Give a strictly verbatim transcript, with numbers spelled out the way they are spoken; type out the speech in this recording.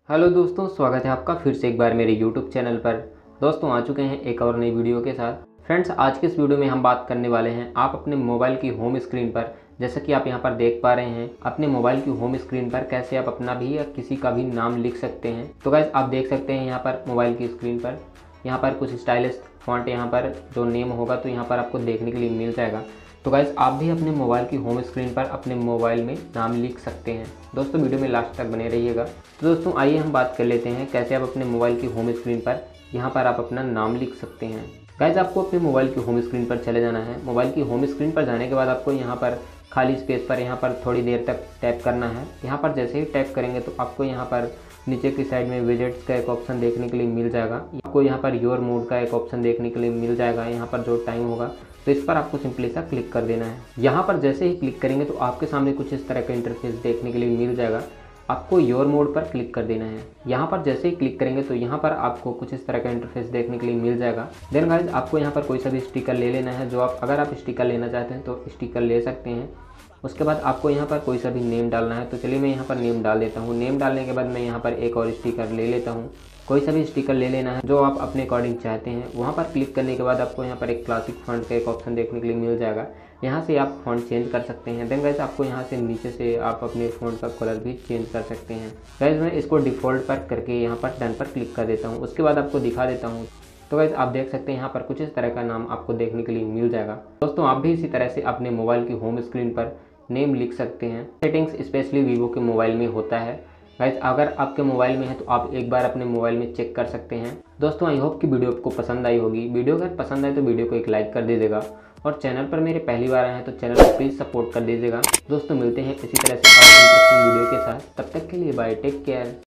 Hello दोस्तों, स्वागत है आपका फिर से एक बार मेरे यूट्यूब चैनल पर। दोस्तों आ चुके हैं एक और नई वीडियो के साथ। फ्रेंड्स, आज के इस वीडियो में हम बात करने वाले हैं आप अपने मोबाइल की होम स्क्रीन पर, जैसा कि आप यहां पर देख पा रहे हैं, अपने मोबाइल की होम स्क्रीन पर कैसे आप अपना भी या किसी का भी नाम लिख सकते हैं। तो गाइस, आप देख सकते हैं यहाँ पर मोबाइल की स्क्रीन पर यहाँ पर कुछ स्टाइलिश फॉन्ट, यहाँ पर जो नेम होगा तो यहाँ पर आपको देखने के लिए मिल जाएगा। तो गाइस, आप भी अपने मोबाइल की होम स्क्रीन पर अपने मोबाइल में नाम लिख सकते हैं। दोस्तों वीडियो में लास्ट तक बने रहिएगा। तो दोस्तों आइए हम बात कर लेते हैं कैसे आप अपने मोबाइल की होम स्क्रीन पर यहाँ पर आप अपना नाम लिख सकते हैं। गाइस, आपको अपने मोबाइल की होम स्क्रीन पर चले जाना है। मोबाइल की होम स्क्रीन पर जाने के बाद आपको यहाँ पर खाली स्पेस पर यहाँ पर थोड़ी देर तक टैप करना है। यहाँ पर जैसे ही टैप करेंगे तो आपको यहाँ पर नीचे की साइड में विजेट्स का एक ऑप्शन देखने के लिए मिल जाएगा। आपको यहाँ पर योर मोड का एक ऑप्शन देखने के लिए मिल जाएगा। यहाँ पर जो टाइम होगा तो इस पर आपको सिंपली सा क्लिक कर देना है। यहाँ पर जैसे ही क्लिक करेंगे तो आपके सामने कुछ इस तरह का इंटरफेस देखने के लिए मिल जाएगा। आपको योर मोड पर क्लिक कर देना है। यहाँ पर जैसे ही क्लिक करेंगे तो यहाँ पर आपको कुछ इस तरह का इंटरफेस देखने के लिए मिल जाएगा। देन गाइस, आपको यहाँ पर कोई सा भी स्टिकर ले लेना है। जो आप अगर आप स्टिकर लेना चाहते हैं तो स्टिकर ले सकते हैं। उसके बाद आपको यहाँ पर कोई सा भी नेम डालना है। तो चलिए मैं यहाँ पर नेम डाल देता हूँ। नेम डालने के बाद मैं यहाँ पर एक और स्टिकर ले लेता हूँ। कोई सा भी स्टिकर ले लेना है जो आप अपने अकॉर्डिंग चाहते हैं। वहाँ पर क्लिक करने के बाद आपको यहाँ पर एक क्लासिक फॉन्ट का एक ऑप्शन देखने के लिए मिल जाएगा। यहाँ से आप फॉन्ट चेंज कर सकते हैं। देन गाइस, आपको यहाँ से नीचे से आप अपने फॉन्ट का कलर भी चेंज कर सकते हैं। गाइस, मैं इसको डिफ़ॉल्ट पर करके यहाँ पर डन पर क्लिक कर देता हूँ। उसके बाद आपको दिखा देता हूँ। तो गाइस, आप देख सकते हैं यहाँ पर कुछ इस तरह का नाम आपको देखने के लिए मिल जाएगा। दोस्तों, आप भी इसी तरह से अपने मोबाइल की होम स्क्रीन पर नेम लिख सकते हैं। सेटिंग्स स्पेशली वीवो के मोबाइल में होता है। गाइस, अगर आपके मोबाइल में है तो आप एक बार अपने मोबाइल में चेक कर सकते हैं। दोस्तों, आई होप कि वीडियो आपको पसंद आई होगी। वीडियो अगर पसंद आए तो वीडियो को एक लाइक कर दीजिएगा और चैनल पर मेरे पहली बार आए हैं तो चैनल को प्लीज़ सपोर्ट कर दीजिएगा। दोस्तों मिलते हैं इसी तरह से और इंटरेस्टिंग वीडियो के साथ। तब तक के लिए बाय, टेक केयर।